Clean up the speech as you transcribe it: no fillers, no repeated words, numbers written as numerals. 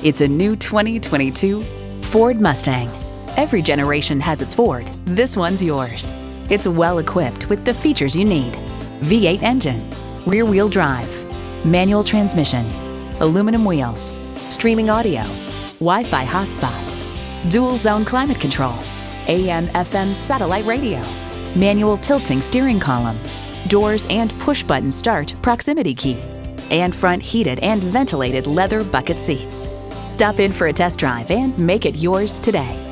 It's a new 2022 Ford Mustang. Every generation has its Ford. This one's yours. It's well equipped with the features you need: V8 engine, rear-wheel drive, manual transmission, aluminum wheels, streaming audio, Wi-Fi hotspot, dual-zone climate control, AM/FM satellite radio, manual tilting steering column, doors and push-button start proximity key, and front heated and ventilated leather bucket seats. Stop in for a test drive and make it yours today.